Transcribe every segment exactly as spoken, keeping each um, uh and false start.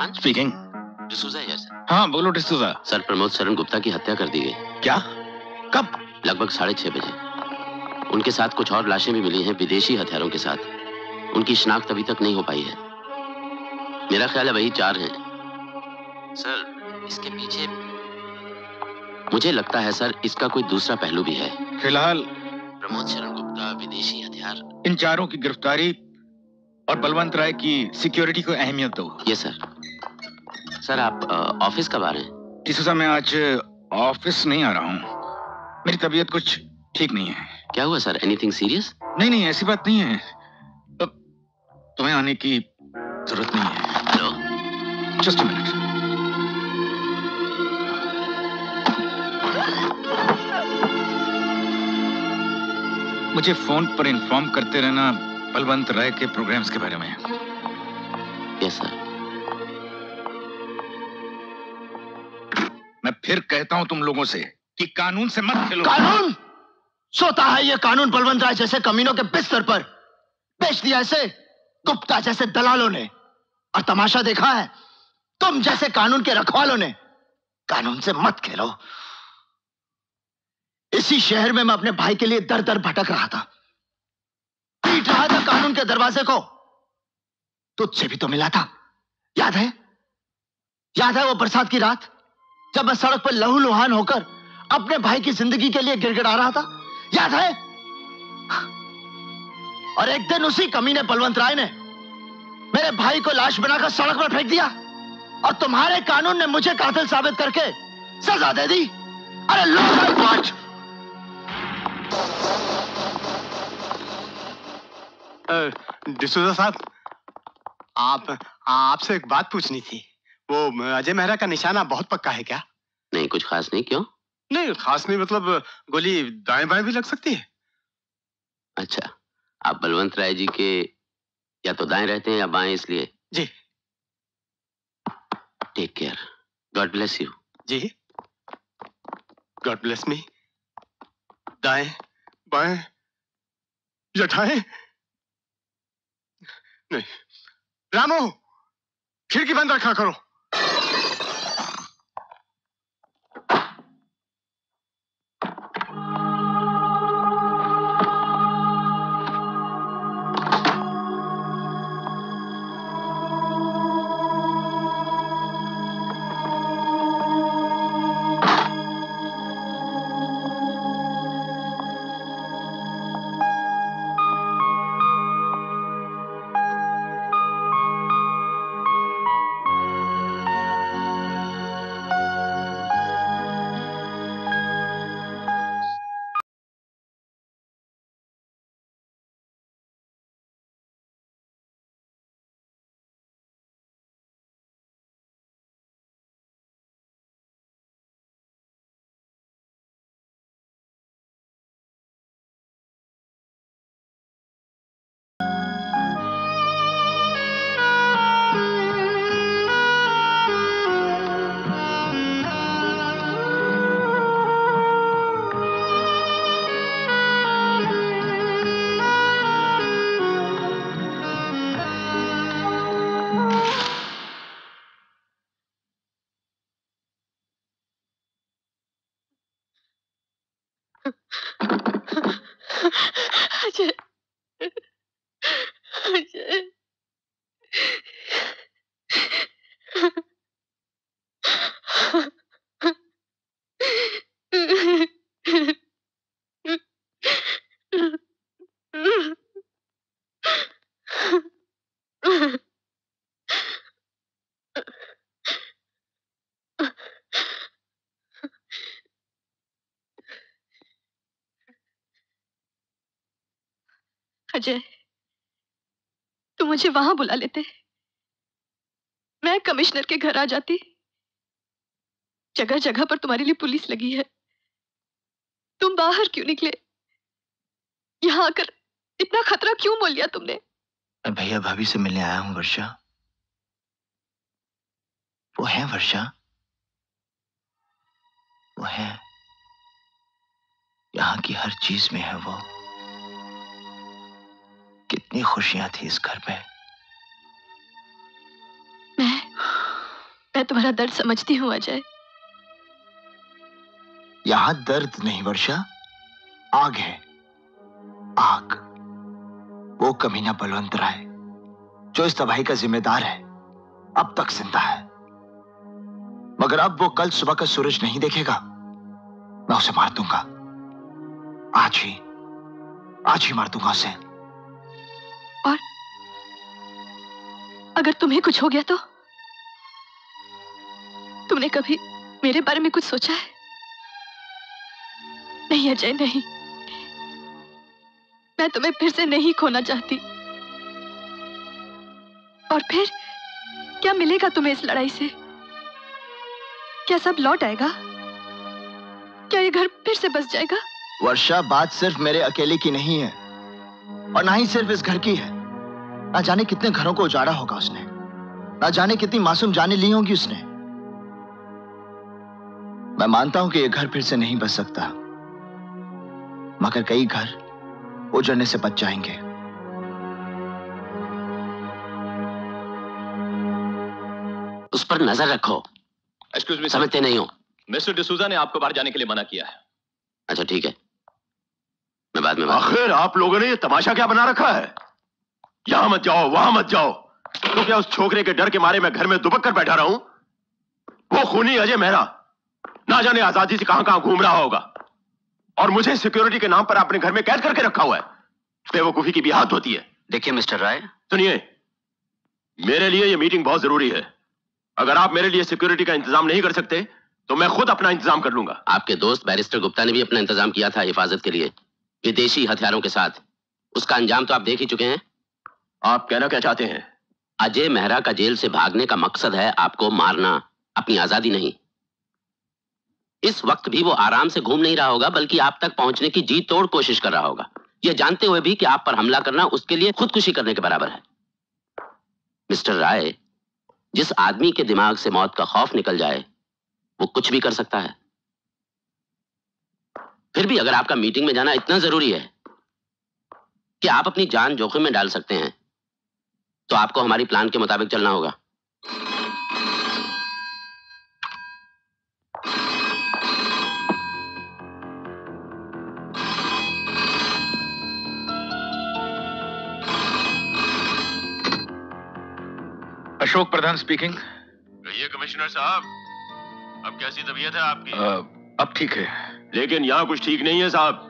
Khan speaking. D'Souza है sir. हाँ बोलो डिसूजा। सर प्रमोद शरण गुप्ता की हत्या कर दी गई। क्या? कब? लगभग साढ़े छह बजे। उनके साथ कुछ और लाशें भी मिली हैं विदेशी हथियारों के साथ। उनकी शिनाख्त अभी तक नहीं हो पाई है। मेरा ख्याल है वही चार हैं। सर इसके पीछे मुझे लगता है सर इसका कोई दूसरा पहलू भी है। फिलहाल प्रमोद शरण गुप्ता, विदेशी हथियार, इन चारों की गिरफ्तारी और बलवंत राय की सिक्योरिटी को अहमियत दो। ये सर। सर आप ऑफिस कब आ रहे हैं? डिसूजा मैं आज ऑफिस नहीं आ रहा हूँ। मेरी तबीयत कुछ ठीक नहीं है। क्या हुआ सर? Anything serious? नहीं नहीं ऐसी बात नहीं है। तुम्हें आने की जरूरत नहीं है। Hello, just a minute. मुझे फोन पर इन्फॉर्म करते रहना बलवंत राय के प्रोग्राम्स के बारे में। Yes sir. मैं फिर कहता हूं तुम लोगों से कि कानून से मत खेलो। कानून सोता है ये कानून बलवंत राय जैसे कमीनों के बिस्तर पर बेच दिया इसे गुप्ता जैसे दलालों ने, और तमाशा देखा है तुम जैसे कानून के रखवालों ने। कानून से मत खेलो। इसी शहर में मैं अपने भाई के लिए दर दर भटक रहा था, पीट रहा था कानून के दरवाजे को। तुझसे भी तो मिला था, याद है? याद है वो बरसात की रात जब मैं सड़क पर लहूलुहान होकर अपने भाई की जिंदगी के लिए गिड़गिड़ा रहा था? याद है? और एक दिन उसी कमीने बलवंत राय ने मेरे भाई को लाश बनाकर सड़क पर फेंक दिया, और तुम्हारे कानून ने मुझे कातिल साबित करके सजा दे दी। अरे लो डिसूजा साहब, आप आपसे एक बात पूछनी थी। वो अजय मेहरा का निशाना बहुत पक्का है क्या? नहीं कुछ खास नहीं। क्यों? नहीं खास नहीं, मतलब गोली दाएं बाएं भी लग सकती है। अच्छा, आप बलवंत राय जी के या तो दाएं रहते हैं या बाएं, इसलिए। जी। Take care. God bless you. जी। God bless me. दाएं बाएं जठाएं नहीं। रामू खिड़की बंद रखा करो। अजय, अजय, अजय, तुम मुझे वहां बुला लेते, मैं कमिश्नर के घर आ जाती। जगह जगह पर तुम्हारे लिए पुलिस लगी है, तुम बाहर क्यों निकले? यहाँ आकर इतना खतरा क्यों मोल लिया तुमने? मैं भैया भाभी से मिलने आया हूँ वर्षा। वो है वर्षा, वो है। यहाँ की हर चीज में है वो। कितनी खुशियां थी इस घर में। मैं मैं तुम्हारा दर्द समझती हूँ अजय। यहां दर्द नहीं वर्षा, आग है, आग। वो कमीना बलवंत राय जो इस तबाही का जिम्मेदार है अब तक जिंदा है, मगर अब वो कल सुबह का सूरज नहीं देखेगा। मैं उसे मार दूंगा, आज ही, आज ही मार दूंगा उसे। और अगर तुम्हें कुछ हो गया तो? तुमने कभी मेरे बारे में कुछ सोचा है? नहीं अजय, नहीं। मैं तुम्हें फिर से नहीं खोना चाहती। और फिर क्या मिलेगा तुम्हें इस लड़ाई से? क्या सब लौट आएगा? क्या ये घर फिर से बस जाएगा? वर्षा, बात सिर्फ मेरे अकेले की नहीं है और ना ही सिर्फ इस घर की है। ना जाने कितने घरों को उजाड़ा होगा उसने, ना जाने कितनी मासूम जानें ली होंगी उसने। मैं मानता हूं कि यह घर फिर से नहीं बच सकता, मगर कई घर उजड़ने से बच जाएंगे। उस पर नजर रखो। एक्सक्यूज मी, समझते नहीं हो? मिस्टर डिसूजा ने आपको बाहर जाने के लिए मना किया है। अच्छा ठीक है, मैं बाद में बात। आखिर आप लोगों ने ये तमाशा क्या बना रखा है? यहां मत जाओ, वहां मत जाओ। तो क्या उस छोकरे के डर के मारे मैं घर में दुबक कर बैठा रहा हूं? वो खूनी अजय मेहरा ना जाने आजादी से कहां कहां घूम रहा होगा, और मुझे सिक्योरिटी के नाम पर अपने घर में कैद करके रखा हुआ है। बेवकूफी की भी हाथ होती है। देखिए मिस्टर राय, सुनिए, मेरे लिए ये मीटिंग बहुत जरूरी है। अगर आप मेरे लिए सिक्योरिटी का इंतजाम नहीं कर सकते तो मैं खुद अपना इंतजाम कर लूंगा। आपके दोस्त बैरिस्टर गुप्ता ने भी अपना इंतजाम किया था हिफाजत के लिए, विदेशी हथियारों के साथ। उसका अंजाम तो आप देख ही चुके हैं। आप कहना क्या चाहते हैं? अजय मेहरा का जेल से भागने का मकसद है आपको मारना, अपनी आजादी नहीं। इस वक्त भी वो आराम से घूम नहीं रहा होगा, बल्कि आप तक पहुंचने की जी तोड़ कोशिश कर रहा होगा, यह जानते हुए भी कि आप पर हमला करना उसके लिए खुदकुशी करने के बराबर है। मिस्टर राय, जिस आदमी के दिमाग से मौत का खौफ निकल जाए वो कुछ भी कर सकता है। फिर भी अगर आपका मीटिंग में जाना इतना जरूरी है कि आप अपनी जान जोखिम में डाल सकते हैं, तो आपको हमारी प्लान के मुताबिक चलना होगा। अशोक प्रधान स्पीकिंग। कहिए कमिश्नर साहब, अब कैसी तबीयत है आपकी? uh, अब ठीक है, लेकिन यहाँ कुछ ठीक नहीं है साहब।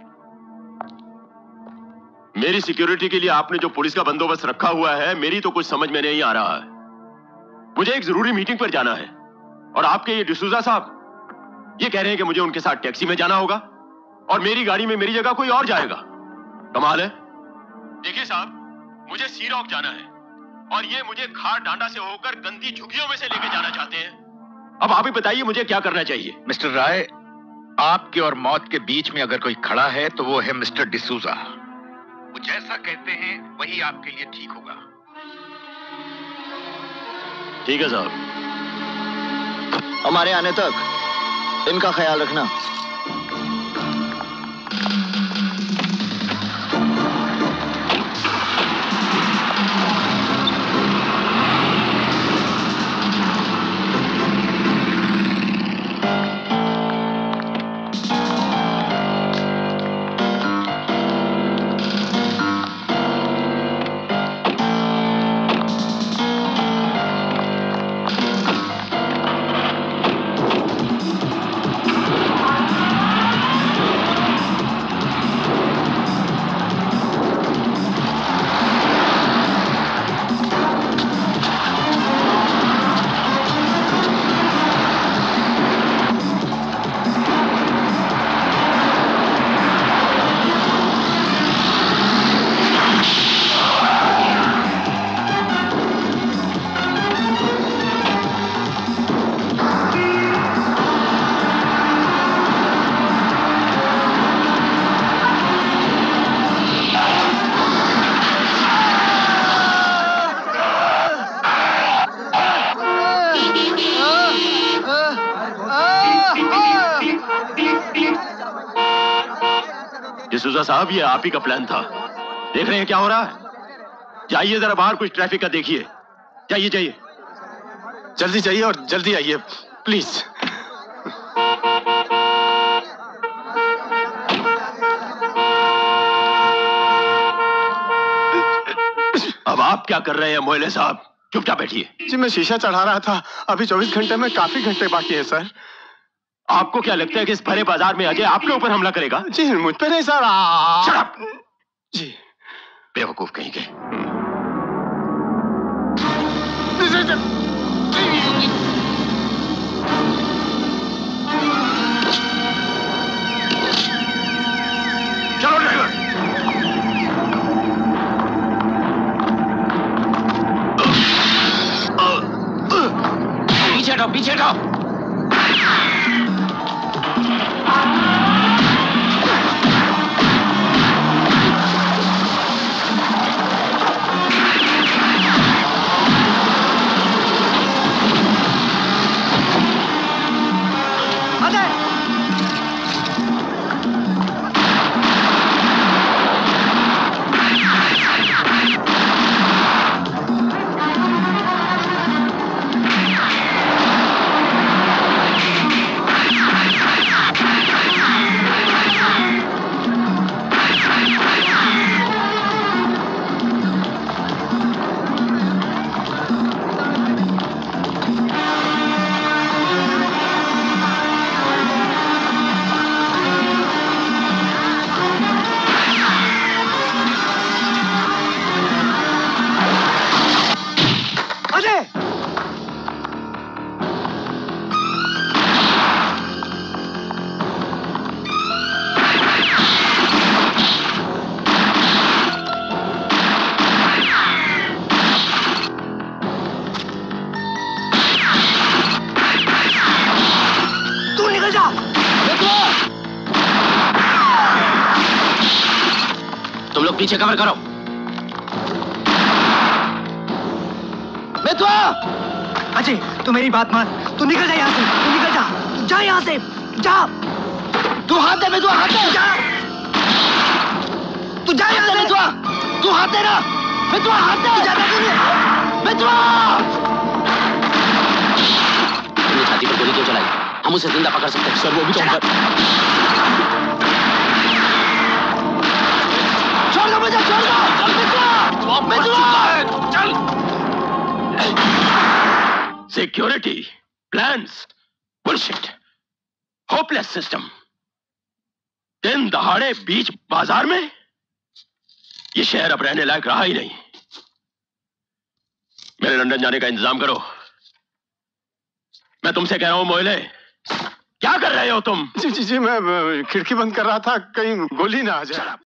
मेरी सिक्योरिटी के लिए आपने जो पुलिस का बंदोबस्त रखा हुआ है, मेरी तो कुछ समझ में नहीं आ रहा है। मुझे एक जरूरी मीटिंग पर जाना है और आपके ये डिसूजा साहब ये कह रहे हैं कि मुझे उनके साथ टैक्सी में जाना होगा और मेरी गाड़ी में मेरी जगह कोई और जाएगा। कमाल है। देखिए साहब, मुझे सी रॉक जाना है और ये मुझे खार डांडा से होकर गंदी झुग्गियों में से लेके जाना चाहते हैं। अब आप ही बताइए मुझे क्या करना चाहिए। मिस्टर राय, आपके और मौत के बीच में अगर कोई खड़ा है तो वो है मिस्टर डिसूजा। वो जैसा कहते हैं वही आपके लिए ठीक होगा। ठीक है साहब। हमारे आने तक इनका ख्याल रखना। डिसूजा साहब, ये आप ही का प्लान था। देख रहे हैं क्या हो रहा है? जाइए जरा बाहर, कुछ ट्रैफिक का देखिए। जाइए जाइए। जल्दी जाइए और जल्दी आइए प्लीज। अब आप क्या कर रहे हैं मोहल्ले साहब? चुपचाप बैठिए। जी मैं शीशा चढ़ा रहा था, अभी चौबीस घंटे में काफी घंटे बाकी है सर। आपको क्या लगता है कि इस भरे बाजार में अजय आपके ऊपर हमला करेगा? जी मुझ पे नहीं सर। Shut up! जी बेवकूफ कहीं के। चलो ड्राइवर। पीछे हटो, पीछे हटो। तुम लोग पीछे कवर करो। बेतुआ! अजय तू मेरी बात मान, तू निकल जा यहाँ से, तू निकल जा, तू जा यहाँ से, जा। तू हाथ दे बेतुआ, हाथ दे, जा। तू जा यहाँ से बेतुआ, तू हाथ दे ना, बेतुआ हाथ दे, जा बेतुआ। तुमने छाती पर गोली क्यों चलाई? हम उसे जिंदा पकड़ सकते हैं। सर वो भी तो हम छोड़ दो मुझे, छोड़ दो। चल बेतुआ, बेतुआ, चल। Security, plans, bullshit, hopeless system. दिन दहाड़े बीच बाजार में ये शहर अब रहने लायक रहा ही नहीं। मेरे लंदन जाने का इंतजाम करो। मैं तुमसे कह रहा हूं मोहल्ले, क्या कर रहे हो तुम? जी जी जी मैं खिड़की बंद कर रहा था, कहीं गोली ना आ जाए।